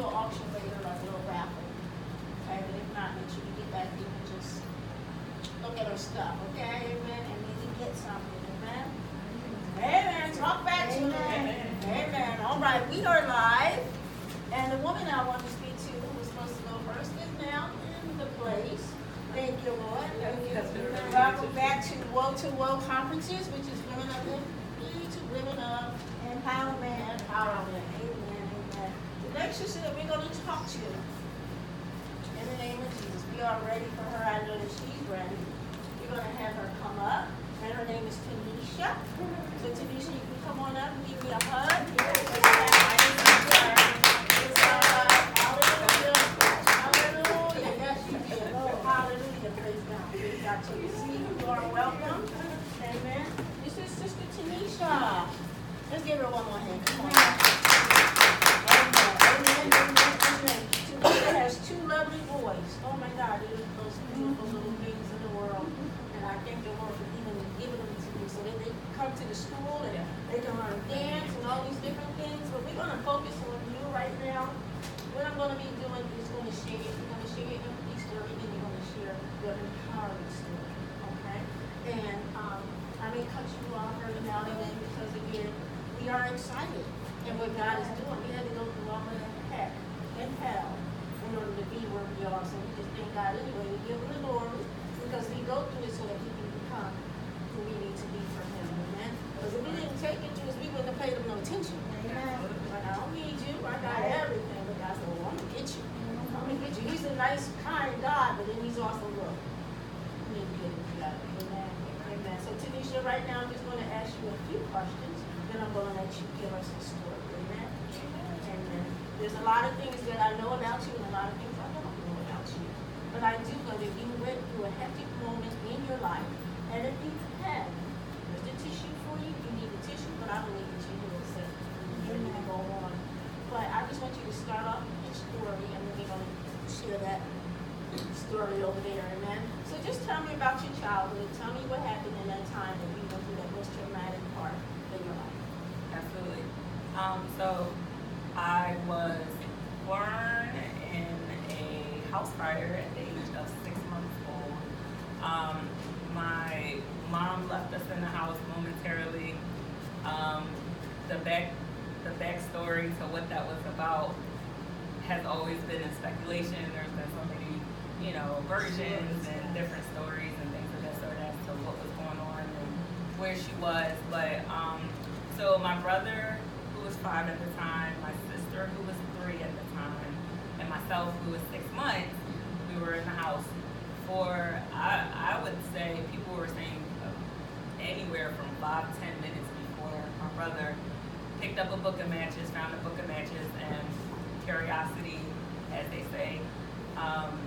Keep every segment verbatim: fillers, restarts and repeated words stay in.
little auction later, like a little raffle. Okay, but if not, make sure you get back there and just look at her stuff, okay, amen, and maybe get something, amen. Amen. Talk back to me. Amen. Amen. All right, we are live, and the woman I want to speak to, who was supposed to go first, is now in the place. Thank you, Lord. Thank you. Welcome back to Woe to Woe Conferences, which is women of to women of empowerment, empowerment. Amen. Amen. The next sister that we're going to talk to, in the name of Jesus, we are ready for her. I know that she's ready. We're going to have her come up, and her name is Tanisha. So Tanisha, you can come on up and give me a hug. Yes. It's, uh, hallelujah. Hallelujah. Yes, you did. Oh, hallelujah. Praise God. Praise God. So you see, you are welcome. Amen. This is Sister Tanisha. Let's give her one more hand. Come on. Amen. Amen. Amen. Amen. Tanisha has two lovely boys. Oh my God, they're the most beautiful little things in the world. And I thank the Lord for even giving them to me so that they can come to the school and they can learn dance and all these different things. But we're going to focus on you right now. What I'm going to be doing is going to share it. We're going to share your empathy story, and you're going to share your empowering story. Okay? And um, I may cut you off every now and then because, again, we are excited in what God is doing. We had to go through all of that heck and hell in order to be where we are. So we just thank God anyway. We give him the glory because we go through it so that he can become who we need to be for him. Amen? Because if we didn't take it to us, we wouldn't have paid him no attention. Amen? But I don't need you. I got everything. But God said, well, I'm going to get you. I'm going to get you. He's a nice, kind God, but then he's also look. We need to get it together. Amen? Amen. So Tanisha, right now, I'm just going to ask you a few questions. Then I'm going to let you give us a story. Amen? Amen. There's a lot of things that I know about you and a lot of things I don't know about you. But I do know that you went through a hectic moment in your life. And if you had, there's the tissue for you. You need the tissue, but I believe that you will say you need to go on. But I just want you to start off with your story, and then we're going to share that story over there. Amen? So just tell me about your childhood. Tell me what happened in that time that you went through that most traumatic part in your life. Absolutely. Um, so I was born in a house fire at the age of six months old. Um, my mom left us in the house momentarily. Um, the back, the backstory to what that was about has always been in speculation. There's been so many, you know, versions and different stories and things of that sort as to what was going on and where she was. But um, so my brother, who was five at the time, my sister, who was three at the time, and myself, who was six months, we were in the house for, I, I would say, people were saying uh, anywhere from five to ten minutes before my brother picked up a book of matches, found a book of matches, and curiosity, as they say, um,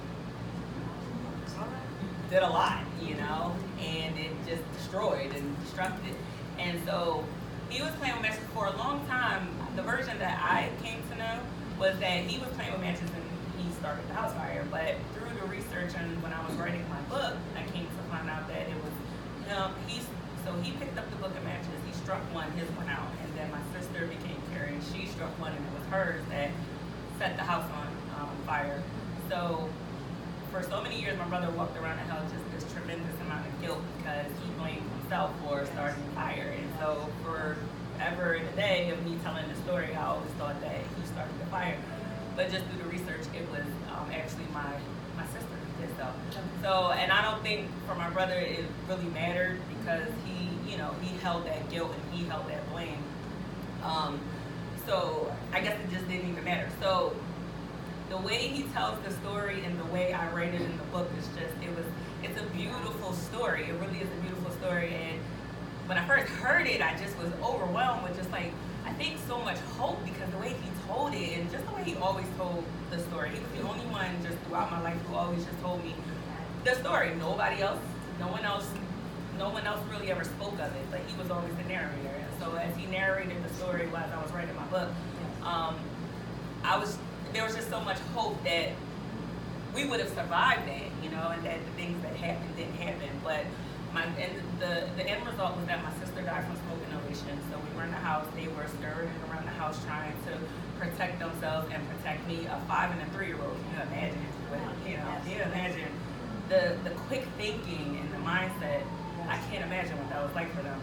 did a lot, you know, and it just destroyed and destructed. And so he was playing with matches for a long time. The version that I came to know was that he was playing with matches and he started the house fire. But through the research and when I was writing my book, I came to find out that it was him. He's, so he picked up the book of matches, he struck one, his went out, and then my sister became curious. She struck one and it was hers that set the house on um, fire. So for so many years, my brother walked around and held just this tremendous amount of guilt because he blamed himself for starting the fire. And so forever in a day of me telling the story, I always thought that he started the fire. But just through the research, it was um, actually my, my sister who did so. So, and I don't think for my brother it really mattered because he, you know, he held that guilt and he held that blame. Um, so I guess it just didn't even matter. So the way he tells the story and the way I write it in the book is just, it was, it's a beautiful story. It really is a beautiful story. And when I first heard it, I just was overwhelmed with just like, I think so much hope because the way he told it and just the way he always told the story. He was the only one just throughout my life who always just told me the story. Nobody else, no one else, no one else really ever spoke of it, but he was always the narrator. And so as he narrated the story while I was writing my book, um, I was, there was just so much hope that we would have survived that, you know, and that the things that happened didn't happen. But my and the the end result was that my sister died from smoke inhalation. So we were in the house. They were scurrying around the house trying to protect themselves and protect me, a five and a three year old. Can you imagine? But, you know, can you imagine the the quick thinking and the mindset? I can't imagine what that was like for them.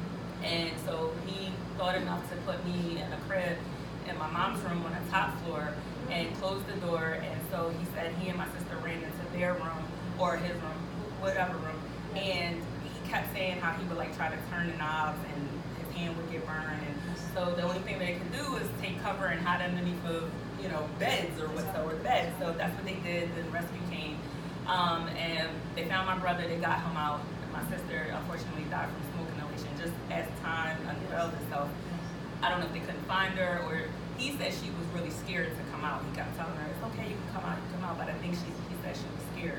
And so he thought enough to put me in a crib in my mom's room on the top floor and closed the door. And so he said he and my sister ran into their room or his room, whatever room, and he kept saying how he would like try to turn the knobs and his hand would get burned. And so the only thing they could do was take cover and hide underneath of, you know, beds or what, or beds. So that's what they did. The rescue came, um, and they found my brother. They got him out. My sister unfortunately died from smoke inhalation just as time unveiled itself. I don't know if they couldn't find her, or he said she was really scared to come out. He kept telling her, it's okay, you can come out, you can come out, but I think she, he said she was scared.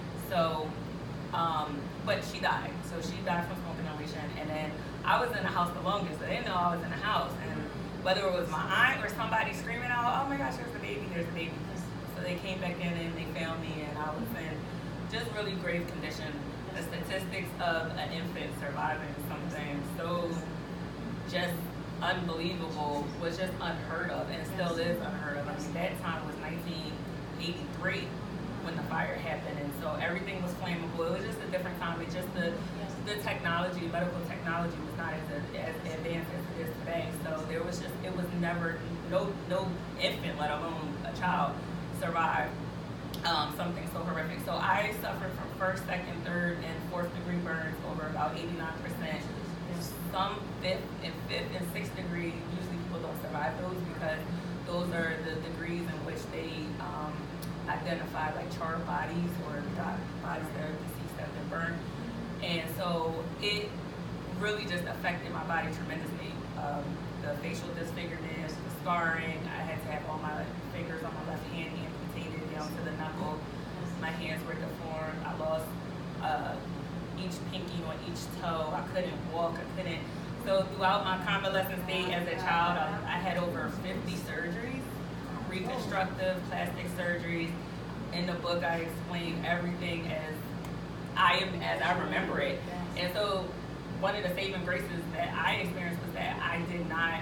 So, um, but she died. So she died from smoke inhalation, and then I was in the house the longest, so they didn't know I was in the house. And whether it was my aunt or somebody screaming out, oh my gosh, there's a baby, there's a baby. So they came back in and they found me, and I was in just really grave condition. The statistics of an infant surviving something so just unbelievable was just unheard of, and it still is unheard of. I mean, that time was nineteen eighty-three when the fire happened, and so everything was flammable. It was just a different time. It just the the technology, medical technology, was not as, as advanced as it is today. So there was just it was never no no infant, let alone a child, survived um, something so horrific. So I suffered from first, second, third, and fourth degree burns over about eighty-nine percent. Some fifth and fifth and sixth degree, usually people don't survive those because those are the degrees in which they um, identify like charred bodies or bodies that are deceased that have been burned. And so it really just affected my body tremendously. Um, the facial disfigurement, the scarring. I had to have all my fingers on my left hand amputated down to the knuckle. My hands were deformed. I lost uh, each pinky on each toe. I couldn't walk. I couldn't. So throughout my convalescent state as a child, I, I had over fifty surgeries, reconstructive, plastic surgeries. In the book, I explain everything as I am, as I remember it. And so one of the saving graces that I experienced was that I did not,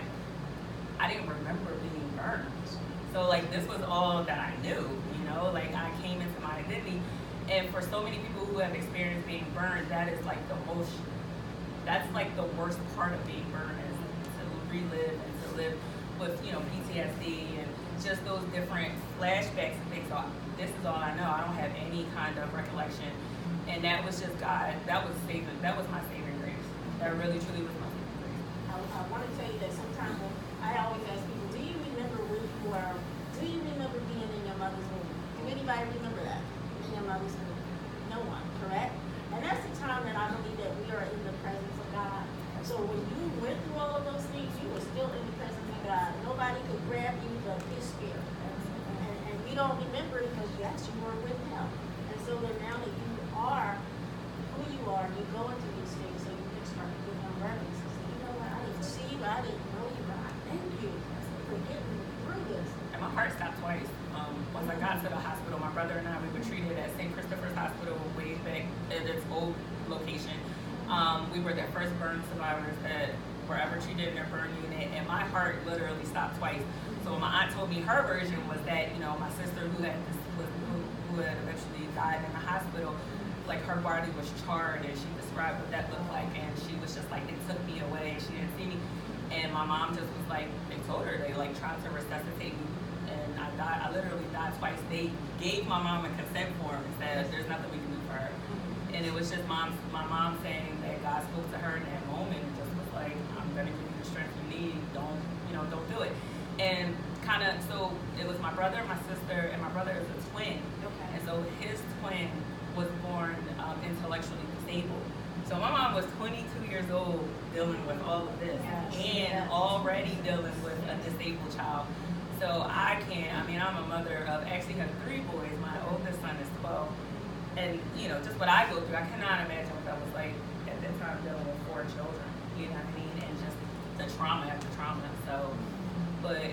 I didn't remember being burned. So like this was all that I knew, you know, like I came into my identity. And for so many people who have experienced being burned, that is like the most, that's like the worst part of being burned, is to relive and to live with, you know, P T S D and just those different flashbacks and things. So this is all I know. I don't have any kind of recollection. And that was just God, that was saving, that was my saving grace. That really, truly was my saving grace. I, I want to tell you that sometimes when I always ask people, do you remember where you were? Do you remember being in your mother's womb? Do anybody remember that? In your mother's womb? No one, correct? And that's the time that I believe that we are in the presence of God. So when you went through all of those things, you were still in the presence of God. Nobody could grab you but His Spirit. And, and we don't remember it because, yes, you were with Him. And so that now that you are who you are, you go into these things, so you can start to give Him reverence and say, you know what, I didn't see you, I didn't know you, but I thank you for getting me through this. And my heart stopped twice. Um, once I got to the hospital, my brother and I, we were treated at Saint Christopher's Hospital way back at its old location. Um, we were the first burn survivors that were ever treated in their burn unit, and my heart literally stopped twice. So my aunt told me her version was that, you know, my sister who had this, was, who, who had eventually died in the hospital, like her body was charred, and she described what that looked like, and she was just like, they took me away, and she didn't see me. And my mom just was like, they told her, they like tried to resuscitate me, and I died, I literally died twice. They gave my mom a consent form and said, there's nothing we can do for her. And it was just mom, my mom saying that God spoke to her in that moment and just was like, I'm gonna give you the strength you need, don't, you know, don't do it. And kind of, so it was my brother, my sister, and my brother is a twin. Okay. And so his twin was born um, intellectually disabled. So my mom was twenty-two years old dealing with all of this, yes, and yes. already dealing with a disabled child. So I can't, I mean, I'm a mother of, actually have three boys. My oldest son is twelve. And, you know, just what I go through, I cannot imagine what that was like at that time dealing with four children, you know what I mean? And just the trauma after trauma. So, but,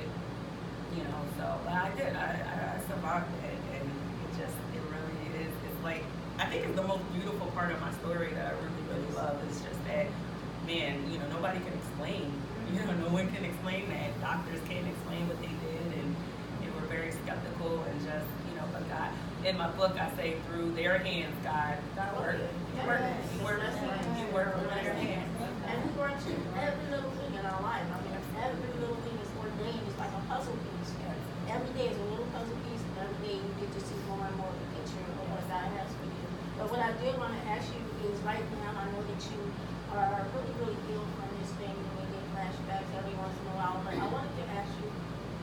you know, so, but I did, I, I survived it. And it just, it really is, it's like, I think it's the most beautiful part of my story that I really, really love. Is just that, man, you know, nobody can explain. You know, no one can explain that. Doctors can't explain what they did, and they were very skeptical and just, you know, but God. In my book, I say through their hands, God, God worked. He worked. He worked. He worked with their hands. And He works in every little thing in our life. I mean, every little thing is ordained. It's like a puzzle piece. Every day is a little puzzle piece, and every day you get to see more and more of the picture of what God has for you. But what I did want to ask you is, right now, I know that you are really, really ill from this thing. You may get flashbacks every once in a while. But I wanted to ask you,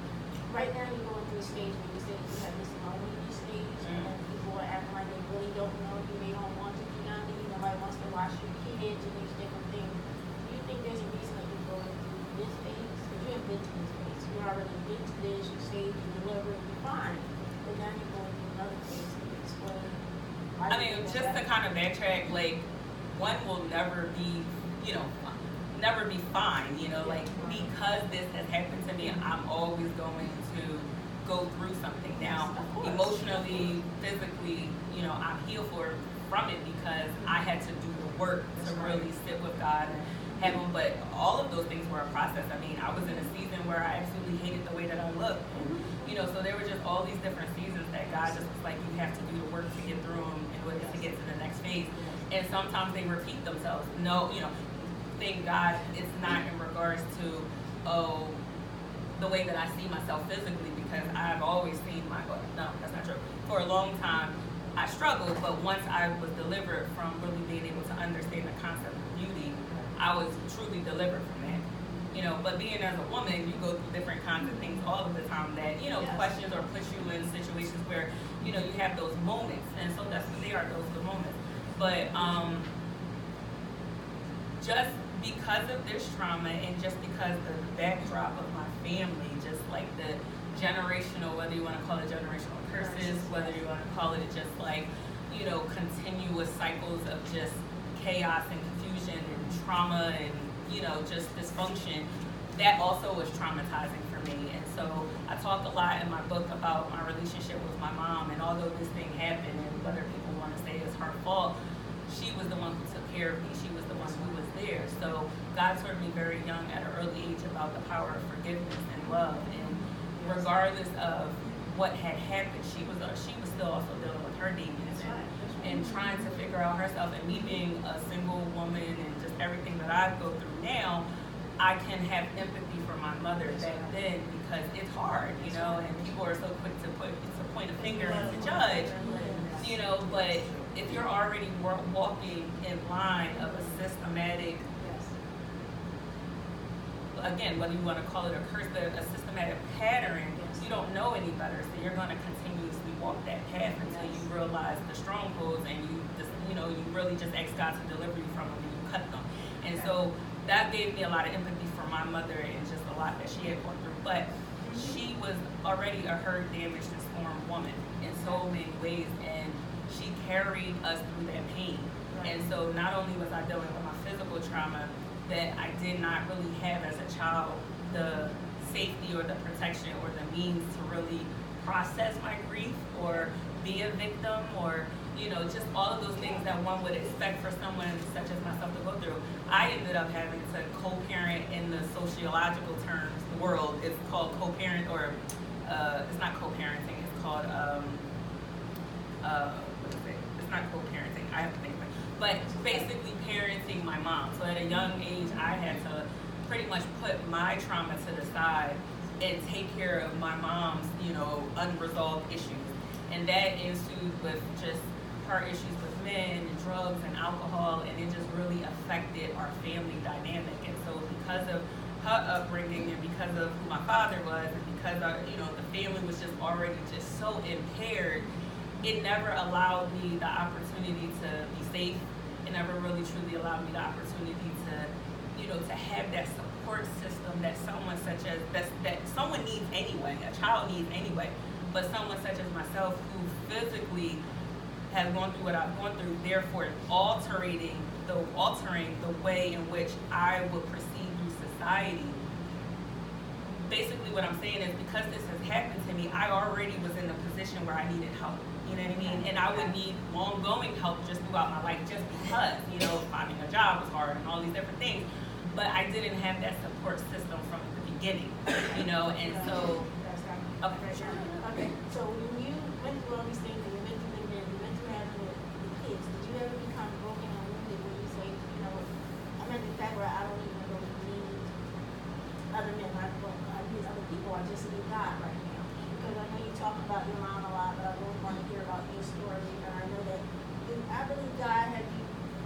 right now you're going through a stage where you said you have this lonely stage, mm-hmm. and people are acting like they really don't know you. They don't want to be under you. Nobody wants to watch your kids and these different things. Do you think there's a reason that you're going through this phase? Because you have been to this phase. You already been to this. You saved, you delivered, you're fine. But now you're going through another phase. Can you explain? I mean, just to kind of backtrack, like, one will never be, you know, never be fine, you know, like, because this has happened to me, I'm always going to go through something. Now, emotionally, physically, you know, I'm healed for from it because I had to do the work to really sit with God and have Him. But all of those things were a process. I mean, I was in a season where I absolutely hated the way that I looked. And, you know, so there were just all these different seasons that God just was like, you have to do the work to get through them in order to get to the next phase. And sometimes they repeat themselves. No, you know, thank God it's not in regards to, oh, the way that I see myself physically, because I've always seen my, well, no, that's not true. For a long time, I struggled, but once I was delivered from really being able to understand the concept of beauty, I was truly delivered from that. You know, but being as a woman, you go through different kinds of things all of the time that, you know, yes. questions or push you in situations where, you know, you have those moments. And so that's what they are, those the moments. But um, just because of this trauma and just because of the backdrop of my family, just like the generational, whether you want to call it generational curses, whether you want to call it just like, you know, continuous cycles of just chaos and confusion and trauma and, you know, just dysfunction, that also was traumatizing for me. And so I talk a lot in my book about my relationship with my mom, and although this thing happened and whether people want to say it's her fault, she was the one who took care of me. She was the one who was there. So God taught me very young at an early age about the power of forgiveness and love. And regardless of what had happened, she was uh, she was still also dealing with her demons and, and trying to figure out herself. And me being a single woman and just everything that I go through now, I can have empathy for my mother back then because it's hard, you know, and people are so quick to put to point a finger and to judge, you know, but if you're already walking in line of a systematic, again, whether you want to call it a curse, but a systematic pattern, you don't know any better, so you're going to continuously walk that path until you realize the strongholds and you just, you know, you really just ask God to deliver you from them and you cut them. And so that gave me a lot of empathy for my mother and just a lot that she had gone through. But she was already a hurt, damaged, and scorned woman in so many ways, and she carried us through that pain. And so not only was I dealing with my physical trauma that I did not really have as a child, the safety or the protection or the means to really process my grief or be a victim or, you know, just all of those things that one would expect for someone such as myself to go through. I ended up having to co-parent in the sociological terms, the world, it's called co-parent, or uh, it's not co-parenting, it's called, um, uh, what is it? It's not co-parenting, I have to think of it. But basically parenting my mom. So at a young age, I had to pretty much put my trauma to the side and take care of my mom's, you know, unresolved issues. And that ensued with just her issues with men and drugs and alcohol, and it just really affected our family dynamic. And so because of her upbringing and because of who my father was and because our, you know, the family was just already just so impaired, it never allowed me the opportunity to be safe. It never really truly allowed me the opportunity to, you know, to have that support system that someone such as, that, that someone needs anyway, a child needs anyway, but someone such as myself who physically has gone through what I've gone through, therefore altering the, altering the way in which I would proceed through society. Basically what I'm saying is because this has happened to me, I already was in a position where I needed help. You know what I mean? And I would need long-going help just throughout my life just because, you know, finding a job was hard and all these different things. But I didn't have that support system from the beginning, you know, and so, okay, sure. Okay, so when you went through all these things and you went through the men, you went through having the, the kids, did you ever become broken and wounded when you say, you know, I'm at the fact where I don't even really need other men, I, well, I need other people, I just need God right now. Because I know you talk about your mom a lot, but I really want to hear about your story, and I know that you, I believe God had you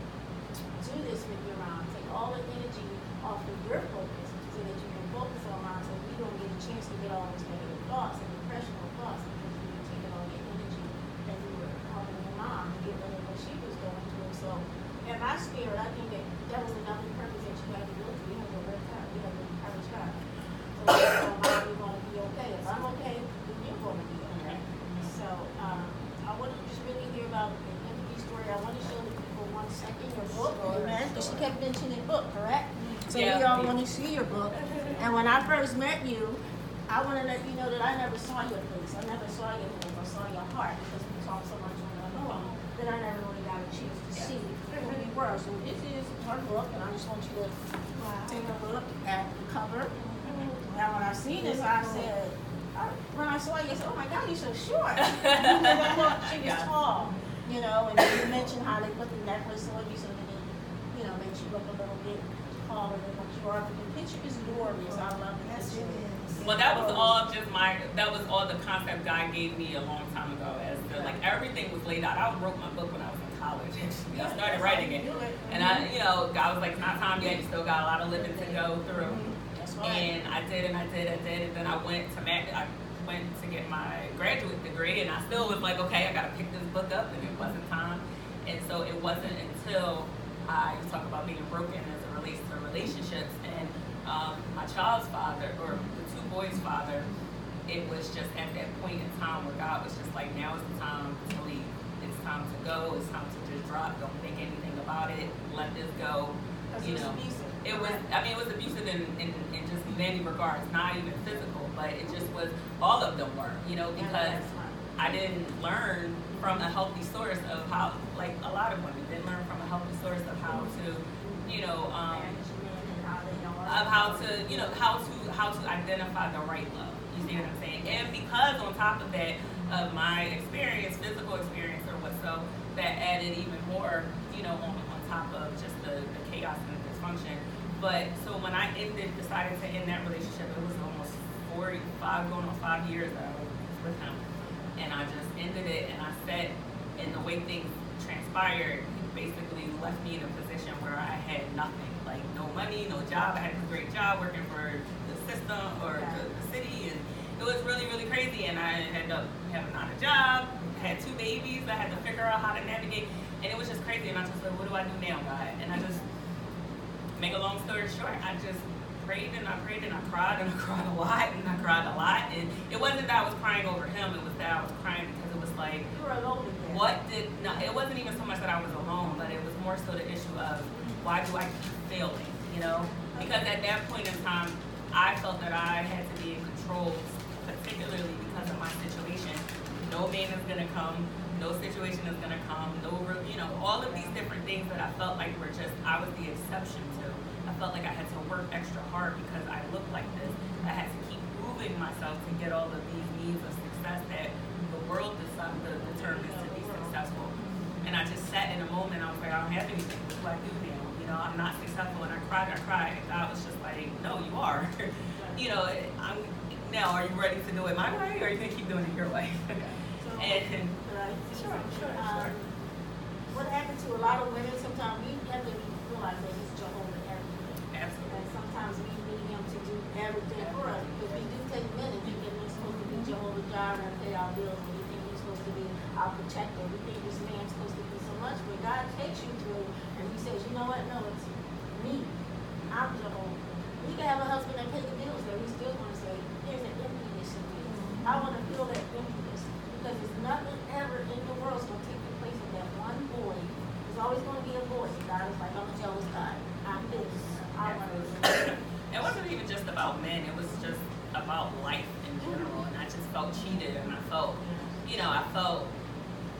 do this with your mom, take all the energy off of your focus so that you can focus on mom so you don't get a chance to get all those negative thoughts and depressional thoughts because you were taking all your energy and you were helping your mom to get rid of what she was going through. So in my spirit, I think that that was another purpose that you had to go through. You have to work out. You have to encourage God. So mom, you're going to be okay. If I'm okay, then you're going to be okay. So um, I want to just really hear about the empathy story. I want to show the people one second your book. Amen. Because she kept mentioning book, correct? So yeah, we all want to see your book. And when I first met you, I want to let you know that I never saw your face. I never saw your name. I saw your heart because we talk so much on the phone that I never really got a chance to see who you were. So this is her book, and I just want you to take a look at the cover. Now, when I seen this, I said, I, when I saw you, I said, oh my God, you're so short. She was tall, you know, and you mentioned how they put the necklace on you so that it, you know, makes you look a little bit taller than what you are. But the picture is glorious. I love the picture. Well, that was all just my, that was all the concept God gave me a long time ago. As to, like, everything was laid out. I wrote my book when I was in college. Actually, I started writing it. And I, you know, God was like, it's not time yet. You still got a lot of living to go through. And I did, and I did, I did, and then I went to Mac, I went to get my graduate degree, and I still was like, okay, I gotta pick this book up, and it wasn't time. And so it wasn't until I talk about being broken as it relates to relationships, and um, my child's father, or the two boys' father, it was just at that point in time where God was just like, now is the time to leave. It's time to go. It's time to just drop. Don't think anything about it. Let this go. You know. It was, I mean, it was abusive in, in, in just many regards, not even physical, but it just was, all of them were, you know, because I didn't learn from a healthy source of how, like a lot of women didn't learn from a healthy source of how to, you know, um, of how to, you know, how to, how to identify the right love. You see what I'm saying? And because on top of that, of my experience, physical experience or what, so that added even more, you know, on, on top of just the, the chaos and the dysfunction. But so when I ended, decided to end that relationship, it was almost four, five, going on five years that I was with him. And I just ended it, and I said, and the way things transpired, he basically left me in a position where I had nothing, like no money, no job. I had this great job working for the system or the, the city, and it was really, really crazy. And I ended up having not a job, had two babies, I had to figure out how to navigate, and it was just crazy. And I just said, what do I do now, God? And I just, make a long story short, I just prayed and I prayed and I cried and I cried a lot and I cried a lot. And it wasn't that I was crying over him, it was that I was crying because it was like, you were alone again. What did, no, it wasn't even so much that I was alone, but it was more so the issue of why do I keep failing, you know? Because at that point in time, I felt that I had to be in control, particularly because of my situation. No man is gonna come, no situation is gonna come, no, you know, all of these different things that I felt like were just, I was the exception to. I felt like I had to work extra hard because I looked like this. I had to keep proving myself to get all of these means of success that the world decided the, the term is to be successful. And I just sat in a moment, I was like, I don't have anything, what do I do now? You know, I'm not successful, and I cried, I cried, and God was just like, no, you are. You know, I'm, now, are you ready to do it my way, or are you gonna keep doing it your way? And, Right. Sure, sure, um, sure. What happened to a lot of women, sometimes we have to realize that he's Jehovah everything. Absolutely. And sometimes we need him to do everything for us because we do take men and think that we're supposed to be Jehovah Jireh and pay our bills, and we think he's supposed to be our protector. We think this man's supposed to be so much, but God takes you through and he says, you know what, no, it's me. I'm Jehovah. You can have a husband that pays the bills, but he's still going to say, there's an emptiness in me. I want to feel that emptiness. Because there's nothing ever in the world that's going to take the place of that one boy. There's always going to be a boy. God is like, I'm a jealous God. I'm this. I'm this. It wasn't even just about men. It was just about life in general. And I just felt cheated. And I felt, you know, I felt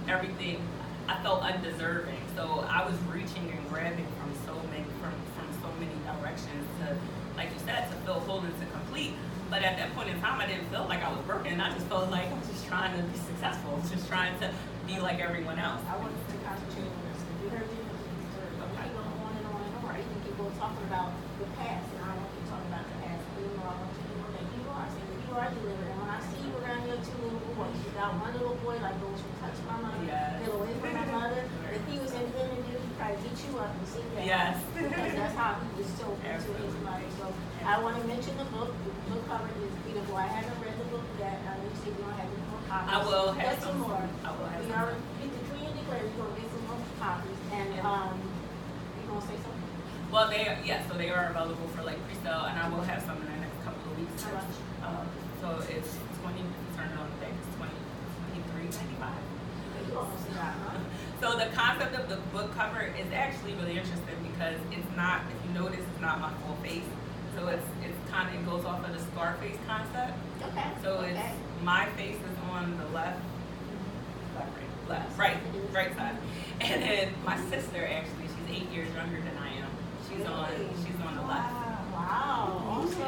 everything, I felt undeserving. So I was reaching and grabbing from so many from from so many directions to, like you said, to feel whole and to complete. But at that point in time, I didn't feel like I was broken. I just felt like I was just trying to be successful, just trying to be like everyone else. I wanted to concentrate on this. You heard me from the story. But we go on and on and on. I think people talking about the past, and I don't want you talking about the past. You know, I want you to know that you are saved, you are delivered. And when I see you around your two little boys, you got one little boy like those who touch my mother, Yes. get away from my mother. If he was in the interview, he'd probably beat you up and see that. Yes. Because that's how he was so into his mother. So I want to mention the book. The book cover is beautiful. I haven't read the book yet. I know you said you don't have any more copies. I will have Get some. some more. I will have We some. already, we decree and declare you're gonna get some more copies. And um, you gonna say something? Well, they are, yeah, so they are available for like pre-sale, and I will have some in the next couple of weeks. How much? Um, so it's twenty. Turn it on the back. It's twenty, twenty-three ninety-five. You almost got, huh? So the concept of the book cover is actually really interesting because it's not, if you notice, it's not my full face. So it's it's kind of, it goes off of the Scarface concept. Okay. So it's, Okay. my face is on the left, left, right, left, right, right side. And then my sister, actually, she's eight years younger than I am. She's on, she's on the left. Wow, awesome.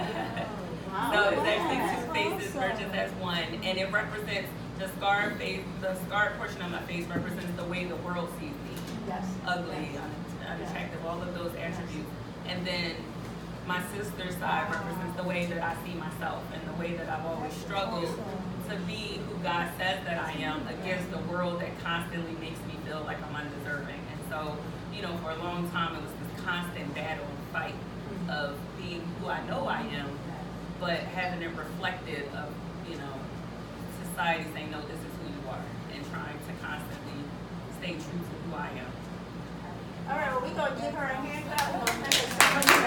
Wow. So it's actually Yes, two faces awesome. merged as one, and it represents the scar face. The scar portion of my face represents the way the world sees me: Yes. ugly, Yes. un- unattractive, all of those attributes. And then my sister's side represents the way that I see myself and the way that I've always struggled to be who God says that I am against the world that constantly makes me feel like I'm undeserving. And so, you know, for a long time it was this constant battle and fight of being who I know I am, but having it reflected of, you know, society saying, no, this is who you are, and trying to constantly stay true to who I am. All right, well, we're going to give her a hand clap. We're going to thank her so much for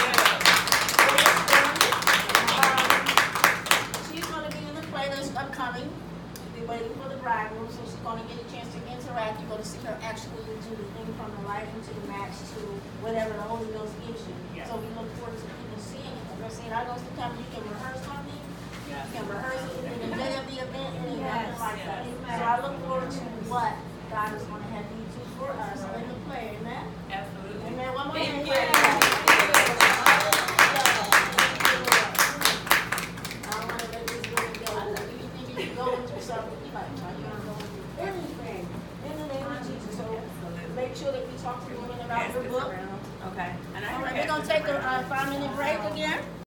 um, she's going to be in the play that's upcoming. We're waiting for the bridegroom, so she's going to get a chance to interact. You're going to see her actually do the thing from the lighting to the match to whatever the Holy Ghost gives you. Yes. So we look forward to people seeing it. They're saying, I know sometimes you can rehearse something. Yes. You can rehearse it in the day of the event, and it's Yes, nothing like that. yes. So I look forward to what God is going to have you do for us in the play. Amen? Absolutely. Amen. One more Thank hand. you. I don't want to let this woman go. You think you can go into something, you like, try you don't go into anything in the name of Jesus. So make sure that we talk to women about Pass your this book. around. Okay. And I All right, can we're pass gonna this take a around. uh, five minute break again.